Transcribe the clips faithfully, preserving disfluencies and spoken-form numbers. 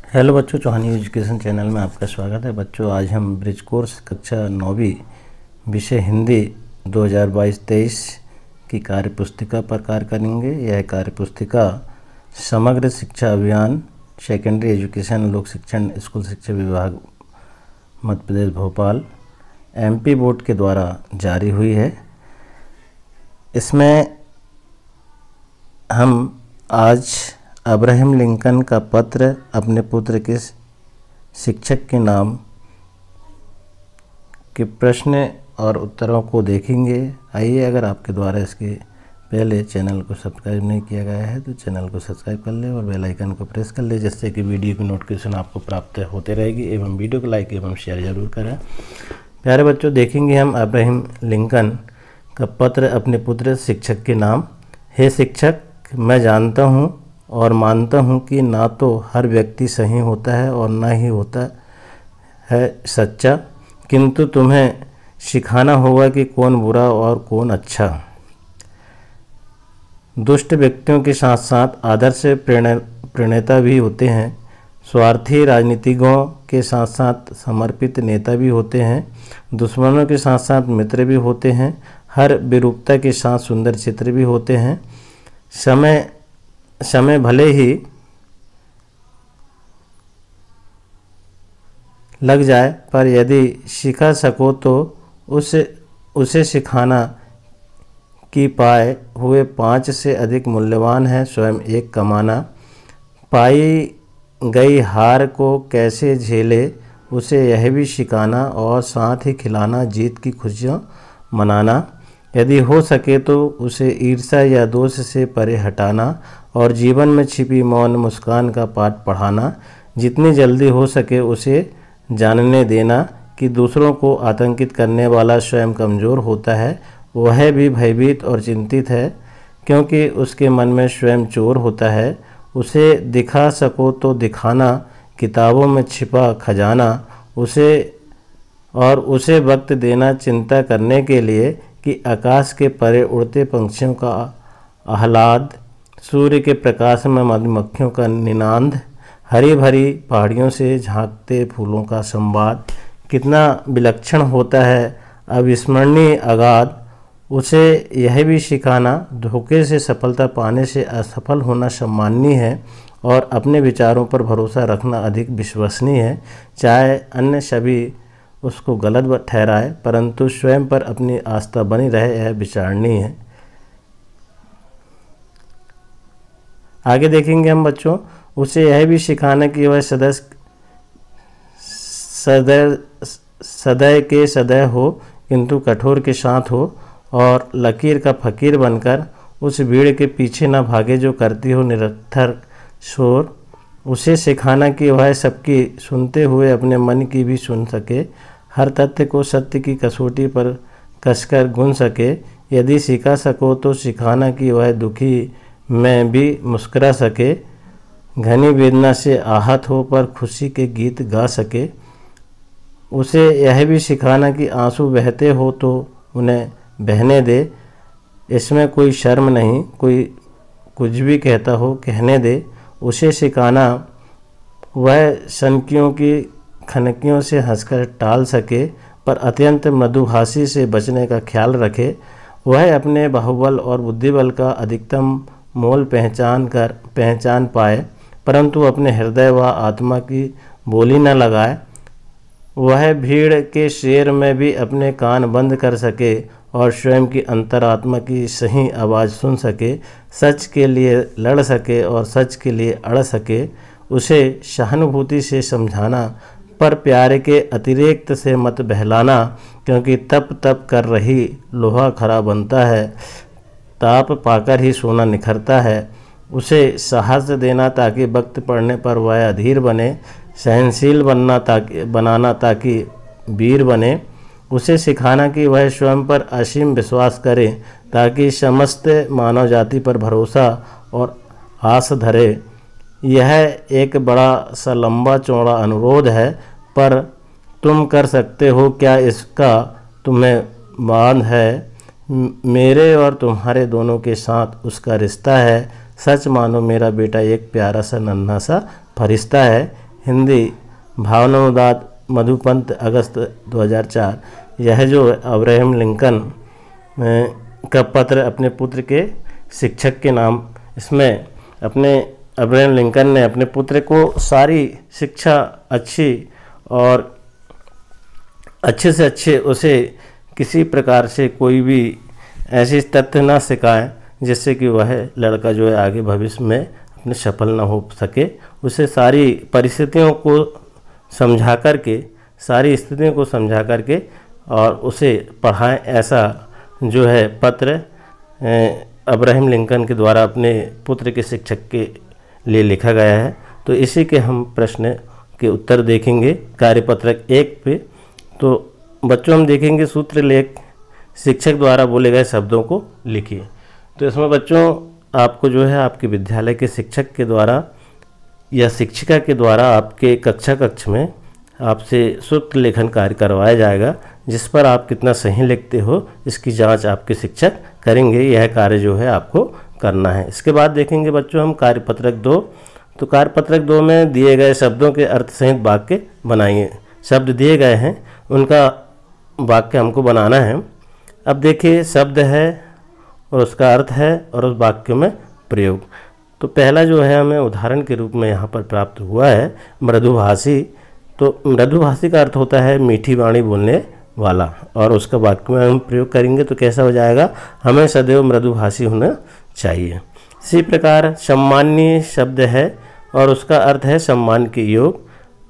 Hello बच्चों, चौहानी education channel में आपका स्वागत है। बच्चों, आज हम ब्रिज कोर्स कक्षा नौवीं विषय हिंदी दो हज़ार बाईस तेईस की कार्य पुस्तिका पर कार्य करेंगे। यह कार्य पुस्तिका समग्र शिक्षा अभियान सेकेंडरी एजुकेशन लोक शिक्षण स्कूल शिक्षा विभाग मध्य प्रदेश भोपाल एमपी बोर्ड के द्वारा जारी हुई है। इसमें हम आज अब्राहम लिंकन का पत्र अपने पुत्र के शिक्षक के नाम के प्रश्न और उत्तरों को देखेंगे। आइए, अगर आपके द्वारा इसके पहले चैनल को सब्सक्राइब नहीं किया गया है तो चैनल को सब्सक्राइब कर ले और बेल आइकन को प्रेस कर ले, जिससे कि वीडियो की नोटिफिकेशन आपको प्राप्त होते रहेगी। एवं वीडियो को लाइक एवं शेयर जरूर करें। प्यारे बच्चों, देखेंगे हम अब्राहम लिंकन का पत्र अपने पुत्र शिक्षक के नाम। हे शिक्षक, मैं जानता हूँ और मानता हूँ कि ना तो हर व्यक्ति सही होता है और ना ही होता है सच्चा, किंतु तुम्हें सिखाना होगा कि कौन बुरा और कौन अच्छा। दुष्ट व्यक्तियों के साथ साथ आदर्श प्रणेता भी होते हैं। स्वार्थी राजनीतिज्ञों के साथ साथ समर्पित नेता भी होते हैं। दुश्मनों के साथ साथ मित्र भी होते हैं। हर विरूपता के साथ सुंदर चित्र भी होते हैं। समय समय भले ही लग जाए, पर यदि सिखा सको तो उसे उसे सिखाना की पाए हुए पाँच से अधिक मूल्यवान है स्वयं एक कमाना। पाई गई हार को कैसे झेले उसे यह भी सिखाना और साथ ही खिलाना जीत की खुशियाँ मनाना। यदि हो सके तो उसे ईर्ष्या या दोष से परे हटाना और जीवन में छिपी मौन मुस्कान का पाठ पढ़ाना। जितनी जल्दी हो सके उसे जानने देना कि दूसरों को आतंकित करने वाला स्वयं कमज़ोर होता है, वह भी भयभीत और चिंतित है क्योंकि उसके मन में स्वयं चोर होता है। उसे दिखा सको तो दिखाना किताबों में छिपा खजाना। उसे और उसे वक्त देना चिंता करने के लिए कि आकाश के परे उड़ते पंछियों का आह्लाद, सूर्य के प्रकाश में मधुमक्खियों का निनाद, हरी भरी पहाड़ियों से झांकते फूलों का संवाद कितना विलक्षण होता है, अविस्मरणीय अगाध। उसे यह भी सिखाना धोखे से सफलता पाने से असफल होना सम्माननीय है और अपने विचारों पर भरोसा रखना अधिक विश्वसनीय है। चाहे अन्य सभी उसको गलत ठहराए, परंतु स्वयं पर अपनी आस्था बनी रहे, यह विचारणीय है। आगे देखेंगे हम बच्चों, उसे यह भी सिखाना कि वह सदैव सदैव सदैव के सदैव हो किंतु कठोर के साथ हो और लकीर का फकीर बनकर उस भीड़ के पीछे न भागे जो करती हो निरर्थक शोर। उसे सिखाना कि वह सबकी सुनते हुए अपने मन की भी सुन सके, हर तथ्य को सत्य की कसौटी पर कसकर गुन सके। यदि सिखा सको तो सिखाना कि वह दुखी में भी मुस्कुरा सके, घनी वेदना से आहत हो पर खुशी के गीत गा सके। उसे यह भी सिखाना कि आंसू बहते हो तो उन्हें बहने दे, इसमें कोई शर्म नहीं, कोई कुछ भी कहता हो कहने दे। उसे सिखाना वह सनकियों की खनकियों से हंसकर टाल सके पर अत्यंत मधुभाषी से बचने का ख्याल रखे। वह अपने बाहुबल और बुद्धिबल का अधिकतम मोल पहचान कर पहचान पाए, परंतु अपने हृदय व आत्मा की बोली न लगाए। वह भीड़ के शेर में भी अपने कान बंद कर सके और स्वयं की अंतरात्मा की सही आवाज़ सुन सके, सच के लिए लड़ सके और सच के लिए अड़ सके। उसे सहानुभूति से समझाना पर प्यारे के अतिरिक्त से मत बहलाना, क्योंकि तप तप कर रही लोहा खरा बनता है, ताप पाकर ही सोना निखरता है। उसे साहस देना ताकि वक्त पड़ने पर वह अधीर बने, सहनशील बनना ताकि बनाना ताकि वीर बने। उसे सिखाना कि वह स्वयं पर असीम विश्वास करे ताकि समस्त मानव जाति पर भरोसा और आस धरे। यह एक बड़ा सा लंबा चौड़ा अनुरोध है, पर तुम कर सकते हो क्या इसका तुम्हें मान है। मेरे और तुम्हारे दोनों के साथ उसका रिश्ता है। सच मानो मेरा बेटा एक प्यारा सा नन्हा सा फरिश्ता है। हिंदी भावनोदात मधुपंत अगस्त दो हज़ार चार। यह जो अब्राहम लिंकन का पत्र अपने पुत्र के शिक्षक के नाम, इसमें अपने अब्राहम लिंकन ने अपने पुत्र को सारी शिक्षा अच्छी और अच्छे से अच्छे उसे किसी प्रकार से कोई भी ऐसी तथ्य ना सिखाए जिससे कि वह लड़का जो है आगे भविष्य में अपने सफल ना हो सके। उसे सारी परिस्थितियों को समझा करके सारी स्थितियों को समझा करके और उसे पढ़ाएं, ऐसा जो है पत्र अब्राहम लिंकन के द्वारा अपने पुत्र के शिक्षक के लिए लिखा गया है। तो इसी के हम प्रश्न के उत्तर देखेंगे कार्यपत्रक एक पे। तो बच्चों हम देखेंगे सूत्र लेख शिक्षक द्वारा बोले गए शब्दों को लिखिए। तो इसमें बच्चों आपको जो है आपके विद्यालय के शिक्षक के द्वारा या शिक्षिका के द्वारा आपके कक्षा कक्ष में आपसे सूत्र लेखन कार्य करवाया जाएगा, जिस पर आप कितना सही लिखते हो इसकी जांच आपके शिक्षक करेंगे। यह कार्य जो है आपको करना है। इसके बाद देखेंगे बच्चों हम कार्यपत्रक दो। तो कार्यपत्रक दो में दिए गए शब्दों के अर्थ सहित वाक्य बनाइए। शब्द दिए गए हैं, उनका वाक्य हमको बनाना है। अब देखिए शब्द है और उसका अर्थ है और उस वाक्य में प्रयोग। तो पहला जो है हमें उदाहरण के रूप में यहाँ पर प्राप्त हुआ है मृदुभाषी। तो मृदुभाषी का अर्थ होता है मीठी वाणी बोलने वाला, और उसका वाक्य में हम प्रयोग करेंगे तो कैसा हो जाएगा, हमें सदैव मृदुभाषी होना चाहिए। इसी प्रकार सम्माननीय शब्द है और उसका अर्थ है सम्मान के योग।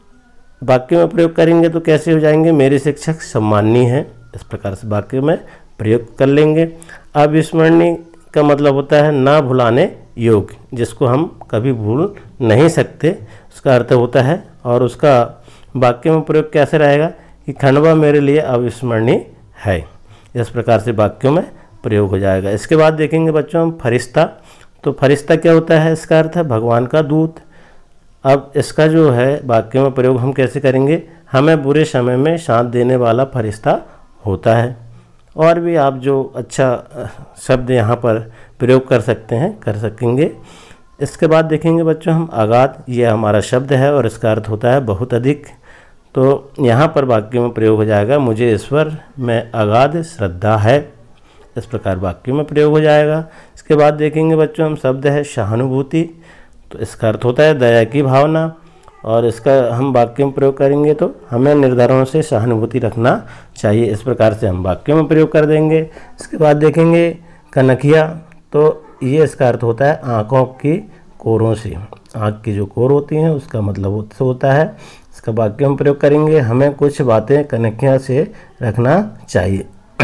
वाक्य में प्रयोग करेंगे तो कैसे हो जाएंगे, मेरे शिक्षक सम्माननीय हैं। इस प्रकार से वाक्य में प्रयोग कर लेंगे। अविस्मरणीय का मतलब होता है ना भुलाने योग्य, जिसको हम कभी भूल नहीं सकते, उसका अर्थ होता है। और उसका वाक्य में प्रयोग कैसे रहेगा कि खंडवा मेरे लिए अविस्मरणीय है। इस प्रकार से वाक्यों में प्रयोग हो जाएगा। इसके बाद देखेंगे बच्चों हम फरिश्ता। तो फरिश्ता क्या होता है, इसका अर्थ है भगवान का दूत। अब इसका जो है वाक्य में प्रयोग हम कैसे करेंगे, हमें बुरे समय में साथ देने वाला फरिश्ता होता है। और भी आप जो अच्छा शब्द यहाँ पर प्रयोग कर सकते हैं कर सकेंगे। इसके बाद देखेंगे बच्चों हम अगाध। यह हमारा शब्द है और इसका अर्थ होता है बहुत अधिक। तो यहाँ पर वाक्य में प्रयोग हो जाएगा मुझे ईश्वर में अगाध श्रद्धा है। इस प्रकार वाक्य में प्रयोग हो जाएगा। इसके बाद देखेंगे बच्चों हम शब्द है सहानुभूति। तो इसका अर्थ होता है दया की भावना, और इसका हम वाक्य में प्रयोग करेंगे तो हमें निर्धारणों से सहानुभूति रखना चाहिए। इस प्रकार से हम वाक्य में प्रयोग कर देंगे। इसके बाद देखेंगे कनखिया। तो ये इसका अर्थ होता है आँखों की कोरों से। आँख की जो कोर होती हैं उसका मतलब उससे होता है। इसका वाक्य में प्रयोग करेंगे हमें कुछ बातें कनखिया से रखना चाहिए।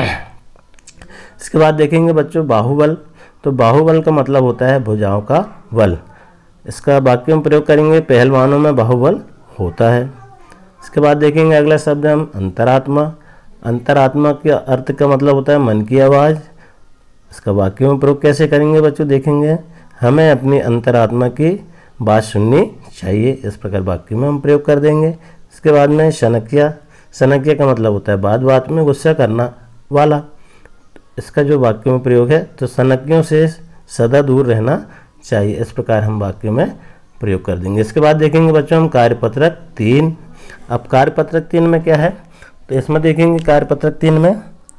इसके बाद देखेंगे बच्चों बाहुबल। तो बाहुबल का मतलब होता है भुजाओं का बल। इसका वाक्य में प्रयोग करेंगे पहलवानों में बाहुबल होता है। इसके बाद देखेंगे अगला शब्द हम अंतरात्मा। अंतरात्मा के अर्थ का मतलब होता है मन की आवाज़। इसका वाक्य में प्रयोग कैसे करेंगे बच्चों, देखेंगे हमें अपनी अंतरात्मा की बात सुननी चाहिए। इस प्रकार वाक्य में हम प्रयोग कर देंगे। इसके बाद में शनकिया। शनकिया का मतलब होता है बात बात में गुस्सा करना वाला। इसका जो वाक्य में प्रयोग है तो सनकियों से सदा दूर रहना चाहिए। इस प्रकार हम वाक्य में प्रयोग कर देंगे। इसके बाद देखेंगे बच्चों हम कार्यपत्रक तीन। अब कार्यपत्रक तीन में क्या है, तो इसमें देखेंगे कार्यपत्रक तीन में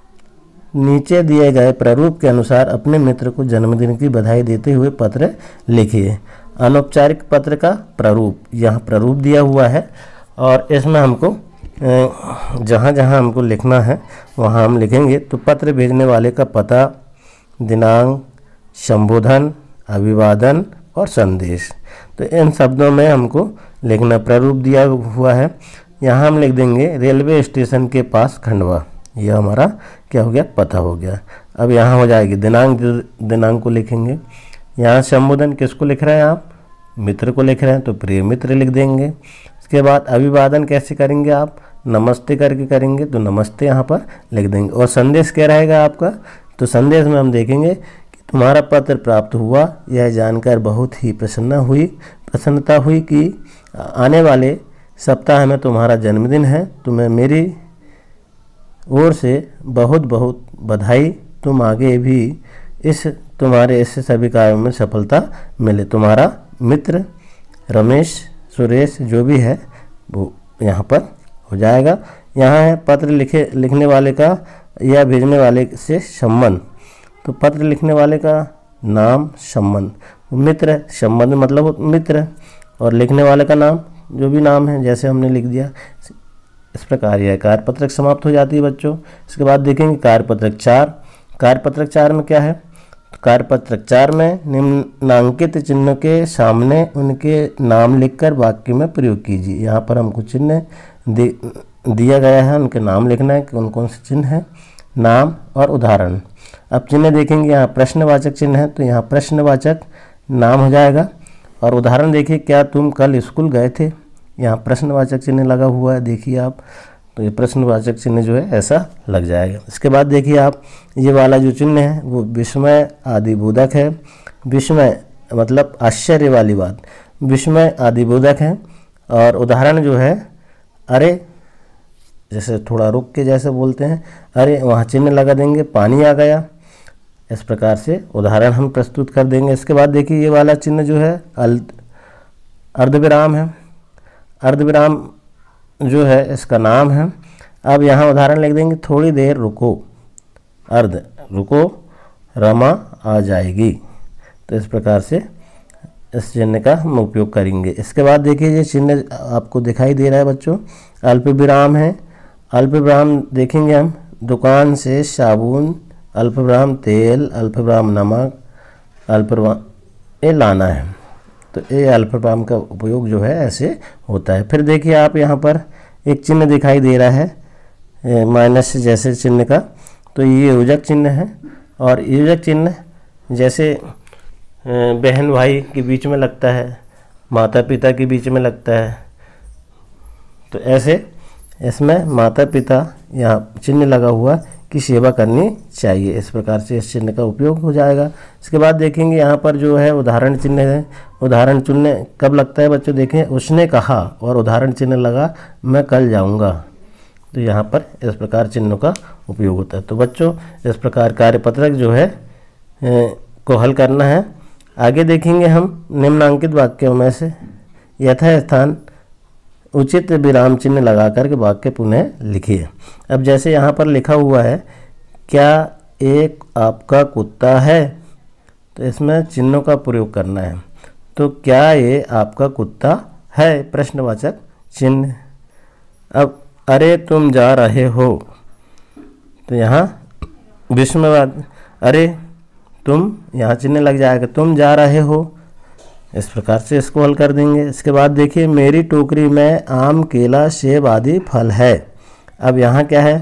नीचे दिए गए प्रारूप के अनुसार अपने मित्र को जन्मदिन की बधाई देते हुए पत्र लिखिए। अनौपचारिक पत्र का प्रारूप, यहाँ प्रारूप दिया हुआ है और इसमें हमको जहाँ जहाँ हमको लिखना है वहाँ हम लिखेंगे। तो पत्र भेजने वाले का पता, दिनांक, संबोधन, अभिवादन और संदेश, तो इन शब्दों में हमको लिखना। प्रारूप दिया हुआ है, यहाँ हम लिख देंगे रेलवे स्टेशन के पास खंडवा। यह हमारा क्या हो गया, पता हो गया। अब यहाँ हो जाएगी दिनांक, दिनांक को लिखेंगे। यहाँ संबोधन किसको लिख रहे हैं आप, मित्र को लिख रहे हैं तो प्रिय मित्र लिख देंगे। इसके बाद अभिवादन कैसे करेंगे आप, नमस्ते करके करेंगे तो नमस्ते यहाँ पर लिख देंगे। और संदेश क्या रहेगा आपका, तो संदेश में हम देखेंगे कि तुम्हारा पत्र प्राप्त हुआ, यह जानकर बहुत ही प्रसन्न हुई प्रसन्नता हुई कि आने वाले सप्ताह में तुम्हारा जन्मदिन है। तुम्हें मेरी ओर से बहुत बहुत बधाई। तुम आगे भी इस तुम्हारे इस सभी कार्यों में सफलता मिले। तुम्हारा मित्र रमेश सुरेश जो भी है वो यहाँ पर हो जाएगा। यहाँ है पत्र लिखे लिखने वाले का या भेजने वाले से संबंध, तो पत्र लिखने वाले का नाम संबंध, मित्र है, संबंध मतलब मित्र है, और लिखने वाले का नाम जो भी नाम है जैसे हमने लिख दिया। इस प्रकार यह कार्यपत्रक समाप्त हो जाती है बच्चों। इसके बाद देखेंगे कार्यपत्रक चार। कार्यपत्रक चार में क्या है? कार्यपत्रक चार में निम्नांकित चिन्ह के सामने उनके नाम लिखकर वाक्य में प्रयोग कीजिए। यहाँ पर हमको चिन्ह दे, दिया गया है, उनके नाम लिखना है कि कौन कौन से चिन्ह हैं, नाम और उदाहरण। अब चिन्ह देखेंगे, यहाँ प्रश्नवाचक चिन्ह है तो यहाँ प्रश्नवाचक नाम हो जाएगा। और उदाहरण देखिए, क्या तुम कल स्कूल गए थे, यहाँ प्रश्नवाचक चिन्ह लगा हुआ है, देखिए आप, तो ये प्रश्नवाचक चिन्ह जो है ऐसा लग जाएगा। इसके बाद देखिए आप, ये वाला जो चिन्ह है वो विस्मय आदि बोधक है। विस्मय मतलब आश्चर्य वाली बात, विस्मय आदि बोधक है। और उदाहरण जो है, अरे जैसे थोड़ा रुक के जैसे बोलते हैं, अरे वहाँ चिन्ह लगा देंगे, पानी आ गया। इस प्रकार से उदाहरण हम प्रस्तुत कर देंगे। इसके बाद देखिए ये वाला चिन्ह जो है अर्धविराम है। अर्धविराम जो है इसका नाम है। अब यहाँ उदाहरण लिख देंगे, थोड़ी देर रुको, अर्ध रुको, रमा आ जाएगी। तो इस प्रकार से इस चिन्ह का हम उपयोग करेंगे। इसके बाद देखिए ये चिन्ह आपको दिखाई दे रहा है बच्चों, अल्पविराम है। अल्पविराम देखेंगे हम, दुकान से साबुन, अल्पविराम तेल, अल्पविराम नमक, अल्पविराम ये लाना है। तो ये अल्पविराम का उपयोग जो है ऐसे होता है। फिर देखिए आप यहाँ पर एक चिन्ह दिखाई दे रहा है माइनस जैसे चिन्ह का, तो ये योजक चिन्ह है। और योजक चिन्ह जैसे बहन भाई के बीच में लगता है, माता पिता के बीच में लगता है, तो ऐसे इसमें माता पिता यहाँ चिन्ह लगा हुआ की सेवा करनी चाहिए। इस प्रकार से इस चिन्ह का उपयोग हो जाएगा। इसके बाद देखेंगे यहाँ पर जो है उदाहरण चिन्ह है। उदाहरण चिन्ह कब लगता है बच्चों? देखें, उसने कहा और उदाहरण चिन्ह लगा, मैं कल जाऊँगा, तो यहाँ पर इस प्रकार चिन्हों का उपयोग होता है। तो बच्चों इस प्रकार कार्यपत्रक जो है ए, को हल करना है। आगे देखेंगे हम निम्नांकित वाक्यों में से यथास्थान उचित विराम चिन्ह लगा करके वाक्य पुनः लिखिए। अब जैसे यहाँ पर लिखा हुआ है, क्या एक आपका कुत्ता है, तो इसमें चिन्हों का प्रयोग करना है। तो क्या ये आपका कुत्ता है, प्रश्नवाचक चिन्ह। अब अरे तुम जा रहे हो, तो यहाँ विस्मयवाद, अरे तुम, यहाँ चिन्ह लग जाएगा, तुम जा रहे हो। इस प्रकार से इसको हल कर देंगे। इसके बाद देखिए, मेरी टोकरी में आम, केला, सेब आदि फल है। अब यहाँ क्या है,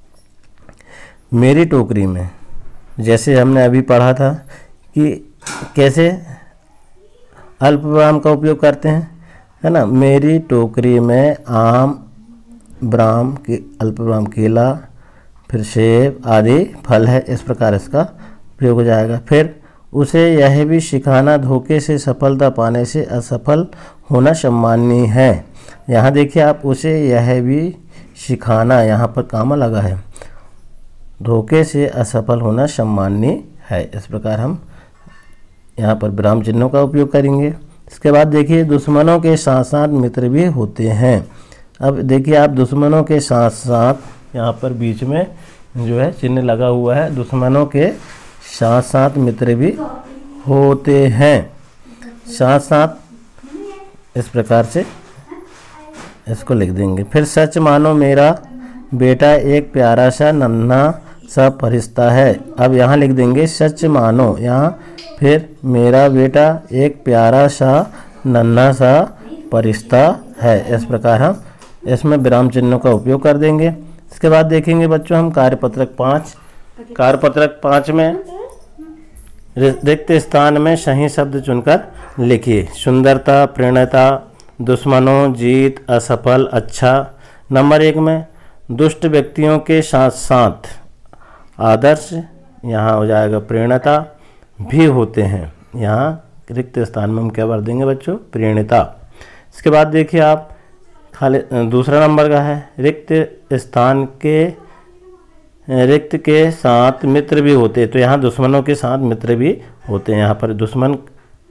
मेरी टोकरी में, जैसे हमने अभी पढ़ा था कि कैसे अल्पविराम का उपयोग करते हैं, है ना। मेरी टोकरी में आम, ब्राम के अल्पविराम केला, फिर सेब आदि फल है। इस प्रकार इसका प्रयोग हो जाएगा। फिर उसे यह भी सिखाना, धोखे से सफलता पाने से असफल होना सम्माननीय है। यहाँ देखिए आप, उसे यह भी सिखाना, यहाँ पर कामा लगा है, धोखे से असफल होना सम्माननीय है। इस प्रकार हम यहाँ पर विराम चिन्हों का उपयोग करेंगे। इसके बाद देखिए, दुश्मनों के साथ साथ मित्र भी होते हैं। अब देखिए आप, दुश्मनों के साथ साथ यहाँ पर बीच में जो है चिन्ह लगा हुआ है, दुश्मनों के साथ साथ मित्र भी होते हैं। साथ साथ इस प्रकार से इसको लिख देंगे। फिर सच मानो मेरा बेटा एक प्यारा सा नन्हा सा फरिश्ता है। अब यहाँ लिख देंगे सच मानो, यहाँ फिर मेरा बेटा एक प्यारा सा नन्हा सा फरिश्ता है। इस प्रकार हम इसमें विराम चिन्हों का उपयोग कर देंगे। इसके बाद देखेंगे बच्चों हम कार्यपत्रक पाँच। कार्यपत्रक पाँच में रिक्त स्थान में सही शब्द चुनकर लिखिए। सुंदरता, प्रेरणता, दुश्मनों, जीत, असफल, अच्छा। नंबर एक में दुष्ट व्यक्तियों के साथ साथ आदर्श, यहाँ हो जाएगा प्रेरणता, भी होते हैं। यहाँ रिक्त स्थान में हम क्या भर देंगे बच्चों? प्रेरणता। इसके बाद देखिए आप, खाली दूसरा नंबर का है, रिक्त स्थान के रिक्त के साथ मित्र भी होते हैं। तो यहाँ दुश्मनों के साथ मित्र भी होते हैं। यहाँ पर दुश्मन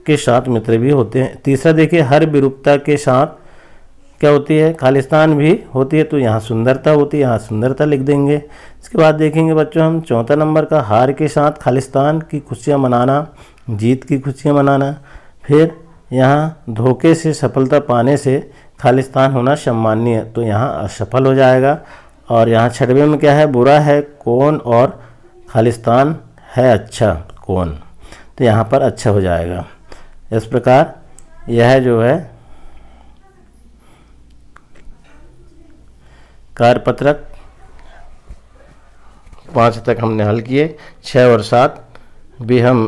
के साथ मित्र भी होते हैं। तीसरा देखिए, हर विरूपता के साथ क्या होती है, खालिस्तान भी होती है। तो यहाँ सुंदरता होती है, यहाँ सुंदरता लिख देंगे। इसके बाद देखेंगे बच्चों हम चौथा नंबर का, हार के साथ खालिस्तान की खुशियाँ मनाना, जीत की खुशियाँ मनाना। फिर यहाँ धोखे से सफलता पाने से खालिस्तान होना सम्माननीय, तो यहाँ असफल हो जाएगा। और यहाँ छठवें में क्या है, बुरा है कौन और खालिस्तान है अच्छा कौन, तो यहाँ पर अच्छा हो जाएगा। इस प्रकार यह जो है कार्यपत्रक पाँच तक हमने हल किए, छः और सात भी हम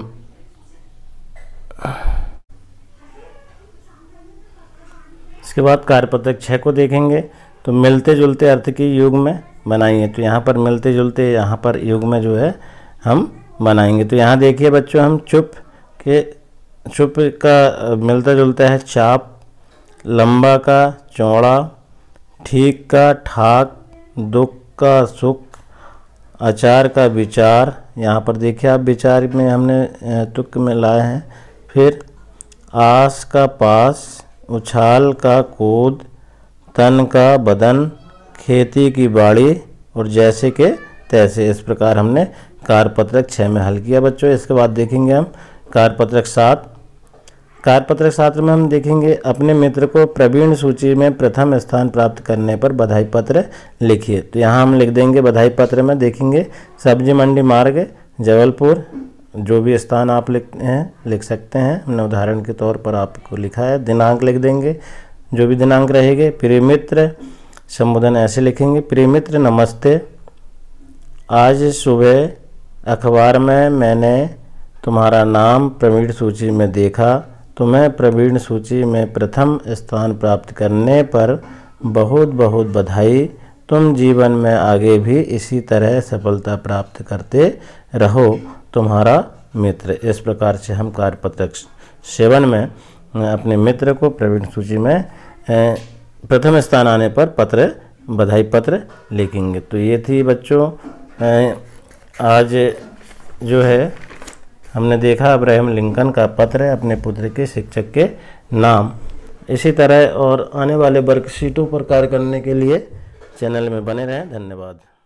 इसके बाद कार्यपत्रक छः को देखेंगे। तो मिलते जुलते अर्थ की युग में बनाइए, तो यहाँ पर मिलते जुलते यहाँ पर युग में जो है हम बनाएंगे। तो यहाँ देखिए बच्चों, हम चुप के चुप का मिलता जुलता है चाप, लंबा का चौड़ा, ठीक का ठाक, दुख का सुख, आचार का विचार। यहाँ पर देखिए आप विचार में हमने तुक में लाए हैं। फिर आस का पास, उछाल का कूद, तन का बदन, खेती की बाड़ी और जैसे के तैसे। इस प्रकार हमने कार्यपत्रक छः में हल किया बच्चों। इसके बाद देखेंगे हम कार्यपत्रक सात। कार्यपत्रक सात में हम देखेंगे, अपने मित्र को प्रवीण सूची में प्रथम स्थान प्राप्त करने पर बधाई पत्र लिखिए। तो यहाँ हम लिख देंगे बधाई पत्र में देखेंगे सब्जी मंडी मार्ग जबलपुर, जो भी स्थान आप लिख हैं लिख सकते हैं, हमने उदाहरण के तौर पर आपको लिखा है। दिनांक लिख देंगे, जो भी दिनांक रहेंगे। प्रिय मित्र, संबोधन ऐसे लिखेंगे, प्रिय मित्र नमस्ते, आज सुबह अखबार में मैंने तुम्हारा नाम प्रवीण सूची में देखा। तुम्हें प्रवीण सूची में प्रथम स्थान प्राप्त करने पर बहुत बहुत बधाई। तुम जीवन में आगे भी इसी तरह सफलता प्राप्त करते रहो, तुम्हारा मित्र। इस प्रकार से हम कार्यपत्रक सेवन में अपने मित्र को प्रवीण सूची में प्रथम स्थान आने पर पत्र बधाई पत्र लिखेंगे। तो ये थी बच्चों आज जो है हमने देखा अब्राहम लिंकन का पत्र है अपने पुत्र के शिक्षक के नाम। इसी तरह और आने वाले वर्कशीटों पर कार्य करने के लिए चैनल में बने रहें। धन्यवाद।